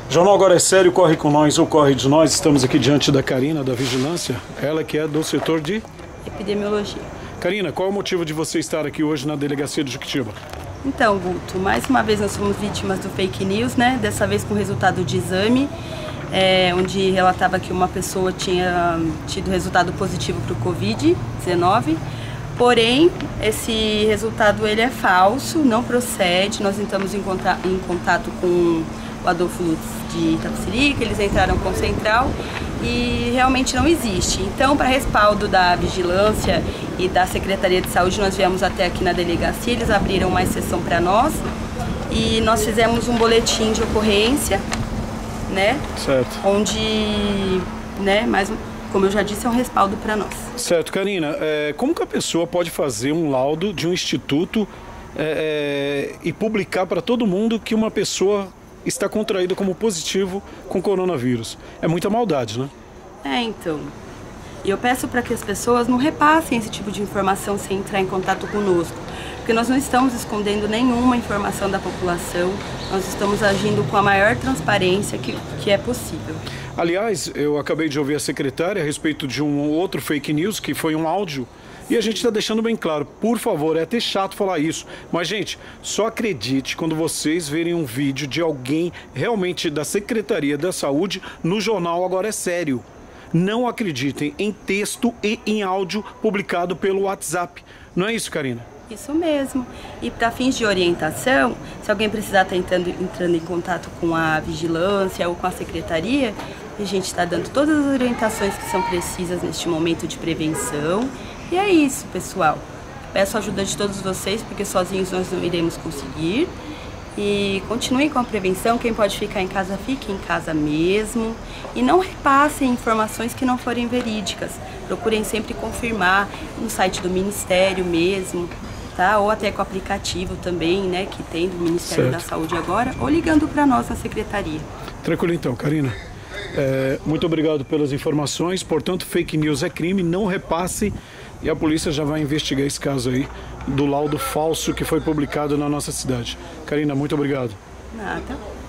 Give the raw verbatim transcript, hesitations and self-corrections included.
Jornal Agora é Sério, corre com nós ou corre de nós. Estamos aqui diante da Karina, da Vigilância, ela que é do setor de epidemiologia. Karina, qual é o motivo de você estar aqui hoje na delegacia de Jequitiba? Então, Guto, mais uma vez nós fomos vítimas do fake news, né? Dessa vez com resultado de exame, é, onde relatava que uma pessoa tinha tido resultado positivo para o covid dezenove. Porém, esse resultado ele é falso, não procede. Nós entramos em contato, em contato com o Adolfo Lutz de Itapecerica, eles entraram com o Central e realmente não existe. Então, para respaldo da Vigilância e da Secretaria de Saúde, nós viemos até aqui na delegacia, eles abriram uma exceção para nós e nós fizemos um boletim de ocorrência, né? Certo. Onde, né, mais como eu já disse, é um respaldo para nós. Certo, Karina, é, como que a pessoa pode fazer um laudo de um instituto é, é, e publicar para todo mundo que uma pessoa está contraída como positivo com coronavírus? É muita maldade, né? É, então. E eu peço para que as pessoas não repassem esse tipo de informação sem entrar em contato conosco, porque nós não estamos escondendo nenhuma informação da população, nós estamos agindo com a maior transparência que, que é possível. Aliás, eu acabei de ouvir a secretária a respeito de um outro fake news, que foi um áudio, e a gente está deixando bem claro, por favor, é até chato falar isso, mas, gente, só acredite quando vocês verem um vídeo de alguém realmente da Secretaria da Saúde no jornal Agora é Sério. Não acreditem em texto e em áudio publicado pelo WhatsApp. Não é isso, Karina? Isso mesmo. E para fins de orientação, se alguém precisar estar entrando, entrando em contato com a vigilância ou com a secretaria, a gente está dando todas as orientações que são precisas neste momento de prevenção. E é isso, pessoal. Peço a ajuda de todos vocês, porque sozinhos nós não iremos conseguir. E continuem com a prevenção. Quem pode ficar em casa, fique em casa mesmo. E não repassem informações que não forem verídicas. Procurem sempre confirmar no site do Ministério mesmo, tá? Ou até com o aplicativo também, né, que tem do Ministério certo. da Saúde agora, ou ligando para nós na Secretaria. Tranquilo então, Karina. É, muito obrigado pelas informações. Portanto, fake news é crime, não repasse. E a polícia já vai investigar esse caso aí do laudo falso que foi publicado na nossa cidade. Karina, muito obrigado. Nada.